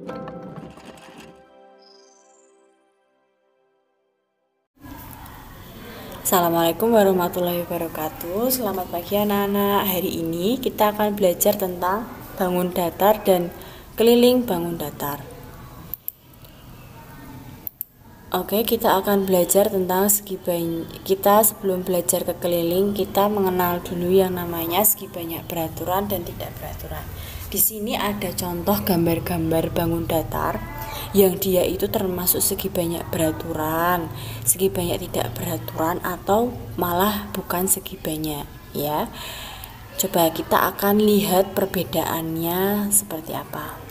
Assalamualaikum warahmatullahi wabarakatuh. Selamat pagi anak-anak. Hari ini kita akan belajar tentang bangun datar dan keliling bangun datar. Oke, kita akan belajar tentang segi banyak. Kita sebelum belajar ke keliling, kita mengenal dulu yang namanya segi banyak beraturan dan tidak beraturan. Di sini ada contoh gambar-gambar bangun datar yang dia itu termasuk segi banyak beraturan, segi banyak tidak beraturan, atau malah bukan segi banyak, ya. Coba kita akan lihat perbedaannya seperti apa.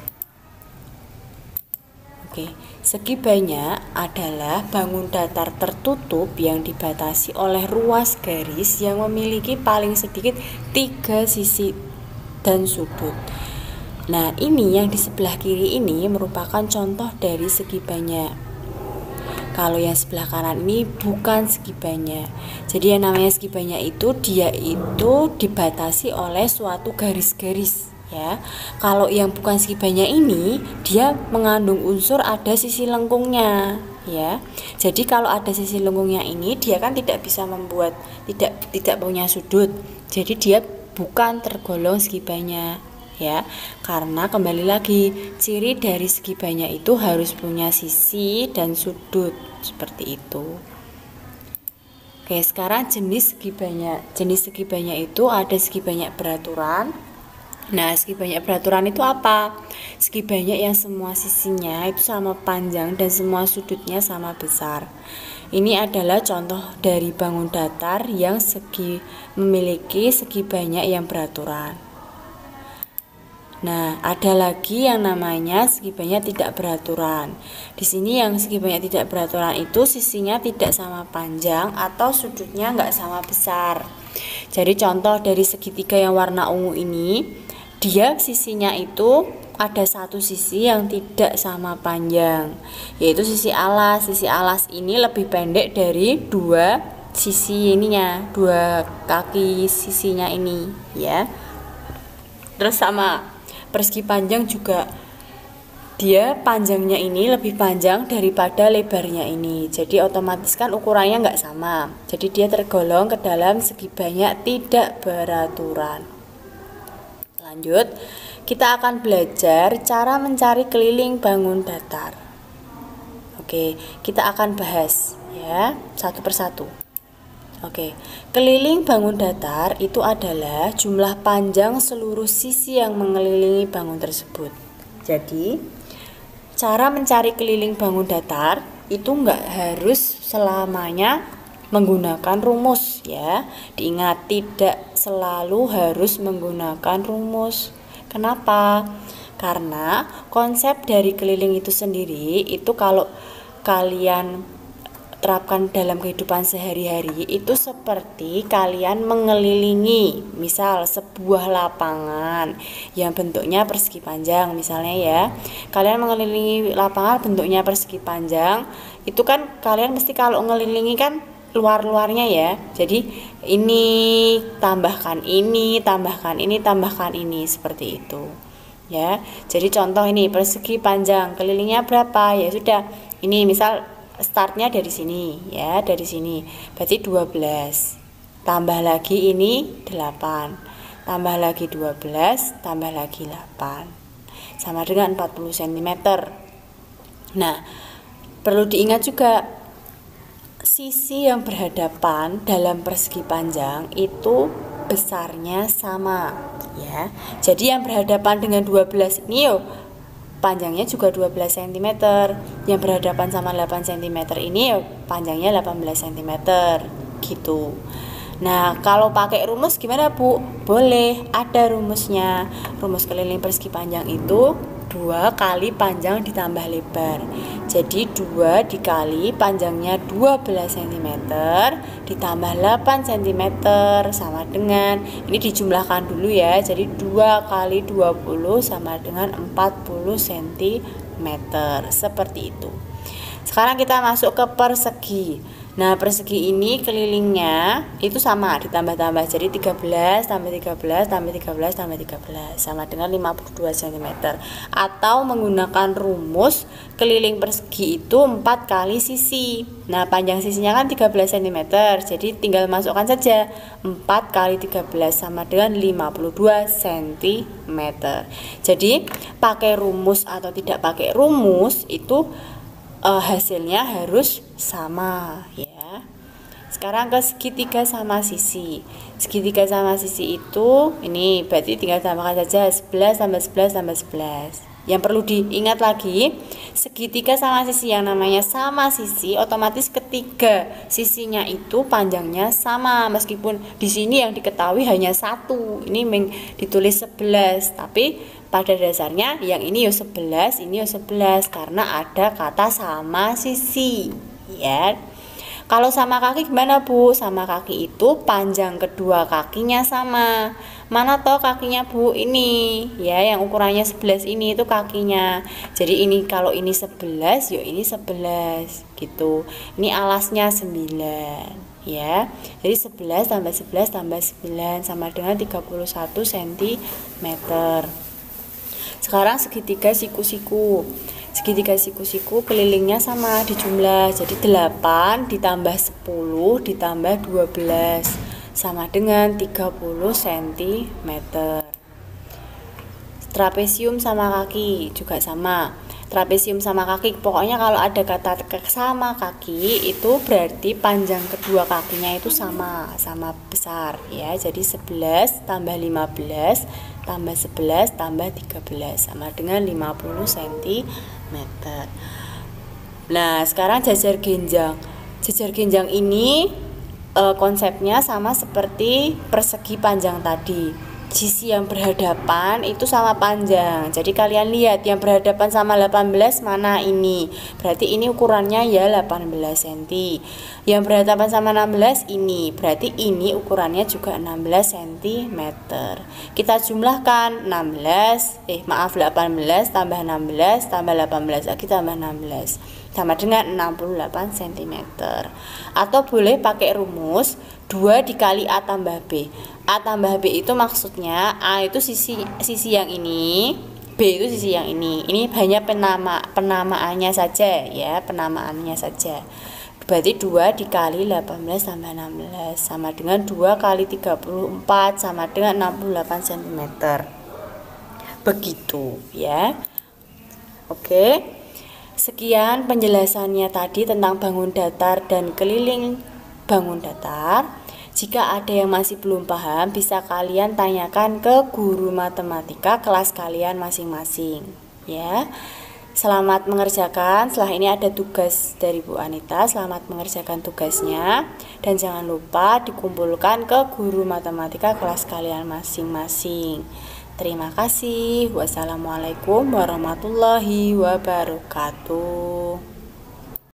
Oke, segi banyak adalah bangun datar tertutup yang dibatasi oleh ruas garis yang memiliki paling sedikit 3 sisi dan sudut. Nah, ini yang di sebelah kiri ini merupakan contoh dari segi banyak. Kalau yang sebelah kanan ini bukan segi banyak. Jadi yang namanya segi banyak itu dia itu dibatasi oleh suatu garis-garis, ya. Kalau yang bukan segi banyak ini dia mengandung unsur ada sisi lengkungnya, ya. Jadi kalau ada sisi lengkungnya ini dia kan tidak bisa membuat tidak punya sudut. Jadi dia bukan tergolong segi banyak, ya, karena kembali lagi ciri dari segi banyak itu harus punya sisi dan sudut seperti itu. Oke, sekarang jenis segi banyak itu ada segi banyak beraturan. Nah, segi banyak beraturan itu apa? Segi banyak yang semua sisinya itu sama panjang dan semua sudutnya sama besar. Ini adalah contoh dari bangun datar yang memiliki segi banyak yang beraturan. Nah, ada lagi yang namanya segi banyak tidak beraturan. Di sini yang segi banyak tidak beraturan itu sisinya tidak sama panjang atau sudutnya nggak sama besar. Jadi contoh dari segitiga yang warna ungu ini, dia sisinya itu ada satu sisi yang tidak sama panjang, yaitu sisi alas. Sisi alas ini lebih pendek dari dua sisi ininya, dua kaki sisinya ini, ya. Terus sama persegi panjang juga, dia panjangnya ini lebih panjang daripada lebarnya ini, jadi otomatis kan ukurannya nggak sama, jadi dia tergolong ke dalam segi banyak tidak beraturan. Lanjut, kita akan belajar cara mencari keliling bangun datar. Oke, kita akan bahas ya satu persatu. Oke, keliling bangun datar itu adalah jumlah panjang seluruh sisi yang mengelilingi bangun tersebut. Jadi, cara mencari keliling bangun datar itu enggak harus selamanya menggunakan rumus, ya. Diingat, tidak selalu harus menggunakan rumus. Kenapa? Karena konsep dari keliling itu sendiri itu kalau kalian terapkan dalam kehidupan sehari-hari itu seperti kalian mengelilingi misal sebuah lapangan yang bentuknya persegi panjang misalnya, ya. Kalian mengelilingi lapangan bentuknya persegi panjang, itu kan kalian mesti kalau ngelilingi kan luar-luarnya, ya. Jadi ini tambahkan ini, tambahkan ini, tambahkan ini, seperti itu, ya. Jadi contoh ini persegi panjang, kelilingnya berapa? Ya sudah, ini misal startnya dari sini, ya, dari sini berarti 12, tambah lagi ini 8, tambah lagi 12, tambah lagi 8, sama dengan 40 cm. Nah, perlu diingat juga sisi yang berhadapan dalam persegi panjang itu besarnya sama, ya. Jadi yang berhadapan dengan 12 ini panjangnya juga 12 cm, yang berhadapan sama 8 cm ini panjangnya 18 cm gitu. Nah, kalau pakai rumus gimana, Bu? Boleh, ada rumusnya. Rumus keliling persegi panjang itu 2 kali panjang ditambah lebar. Jadi 2 dikali panjangnya 12 cm ditambah 8 cm sama dengan, ini dijumlahkan dulu ya, jadi 2 kali 20 sama dengan 40 cm, seperti itu. Sekarang kita masuk ke persegi. Nah, persegi ini kelilingnya itu sama ditambah-tambah. Jadi 13 tambah 13 tambah 13 tambah 13 sama dengan 52 cm. Atau menggunakan rumus keliling persegi itu 4 kali sisi. Nah, panjang sisinya kan 13 cm. Jadi tinggal masukkan saja 4 kali 13 sama dengan 52 cm. Jadi pakai rumus atau tidak pakai rumus itu hasilnya harus sama ya. Sekarang ke segitiga sama sisi. Segitiga sama sisi itu ini berarti tinggal tambahkan saja 11 tambah 11 tambah 11. Yang perlu diingat lagi, segitiga sama sisi yang namanya sama sisi otomatis ketiga sisinya itu panjangnya sama, meskipun di sini yang diketahui hanya satu. Ini ditulis 11, tapi pada dasarnya yang ini yo 11, ini yo 11 karena ada kata sama sisi ya. Kalau sama kaki gimana Bu? Sama kaki itu panjang kedua kakinya sama. Mana toh kakinya Bu? Ini ya, yang ukurannya 11 ini itu kakinya. Jadi ini kalau ini 11, yo ini 11 gitu. Ini alasnya 9 ya. Jadi 11 tambah 11 tambah 9 sama dengan 31 cm. Sekarang segitiga siku-siku. Segitiga siku-siku kelilingnya sama di jumlah. Jadi 8 ditambah 10 ditambah 12 sama dengan 30 cm. Trapesium sama kaki juga sama. Trapesium sama kaki, pokoknya kalau ada kata sama kaki itu berarti panjang kedua kakinya itu sama besar ya. Jadi 11 tambah 15 tambah 11 tambah 13 sama dengan 50 cm. Nah, sekarang jajar genjang. Jajar genjang ini konsepnya sama seperti persegi panjang tadi. Sisi yang berhadapan itu sama panjang. Jadi kalian lihat yang berhadapan sama 18 mana ini. Berarti ini ukurannya ya 18 cm. Yang berhadapan sama 16 ini. Berarti ini ukurannya juga 16 cm. Kita jumlahkan 18 tambah 16 tambah 18 lagi tambah 16 sama dengan 68 cm. Atau boleh pakai rumus 2 dikali A tambah B. A tambah B itu maksudnya A itu sisi yang ini, B itu sisi yang ini. Ini hanya penamaannya saja ya, penamaannya saja. Berarti 2 dikali 18 tambah 16 sama dengan 2 kali 34 sama dengan 68 cm. Begitu ya. Oke. Sekian penjelasannya tadi tentang bangun datar dan keliling bangun datar. Jika ada yang masih belum paham, bisa kalian tanyakan ke guru matematika kelas kalian masing-masing ya. Selamat mengerjakan. Setelah ini ada tugas dari Bu Anita. Selamat mengerjakan tugasnya. Dan jangan lupa dikumpulkan ke guru matematika kelas kalian masing-masing. Terima kasih. Wassalamualaikum warahmatullahi wabarakatuh.